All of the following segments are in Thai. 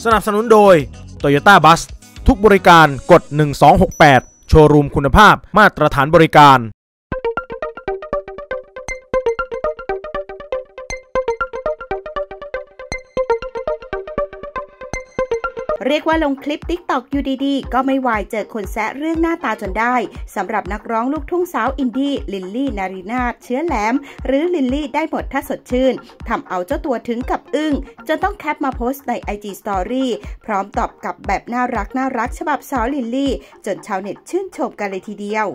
สนับสนุนโดย Toyota Bus ทุกบริการกด1268โชว์รูมคุณภาพมาตรฐานบริการเรียกว่าลงคลิป TikTok อยู่ดีๆก็ไม่วายเจอคนแซะเรื่องหน้าตาจนได้สำหรับนักร้องลูกทุ่งสาวอินดี้ลิลลี่นารีนาถเชื้อแหลมหรือลิลลี่ได้หมดถ้าสดชื่นทำเอาเจ้าตัวถึงกับอึ้งจนต้องแคปมาโพสต์ใน IG Story พร้อมตอบกลับแบบน่ารักฉบับสาวลิลลี่จนชาวเน็ตชื่นชมกันเลยทีเดียว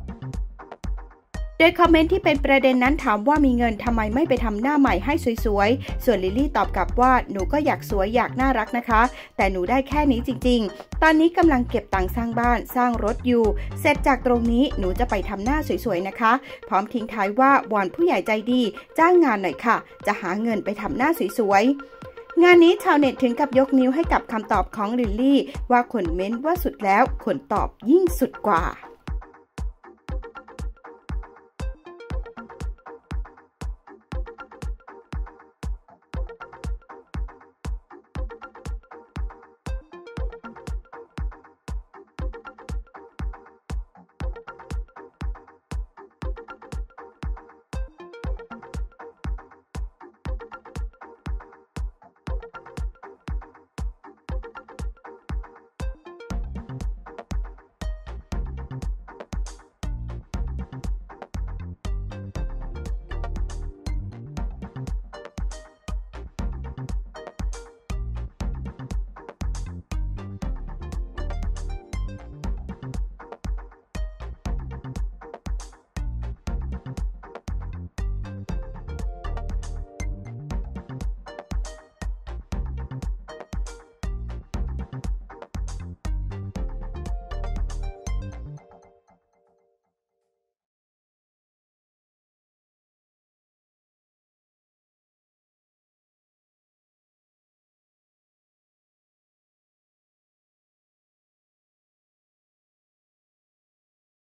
โดยคอมเมนต์ที่เป็นประเด็นนั้นถามว่ามีเงินทำไมไม่ไปทำหน้าใหม่ให้สวยๆส่วนลิลลี่ตอบกลับว่าหนูก็อยากสวยอยากน่ารักนะคะแต่หนูได้แค่นี้จริงๆตอนนี้กำลังเก็บตังค์สร้างบ้านสร้างรถอยู่เสร็จจากตรงนี้หนูจะไปทำหน้าสวยๆนะคะพร้อมทิ้งท้ายว่าวอนผู้ใหญ่ใจดีจ้างงานหน่อยค่ะจะหาเงินไปทำหน้าสวยๆงานนี้ชาวเน็ตถึงกับยกนิ้วให้กับคำตอบของลิลลี่ว่าคนเม้นว่าสุดแล้วคนตอบยิ่งสุดกว่า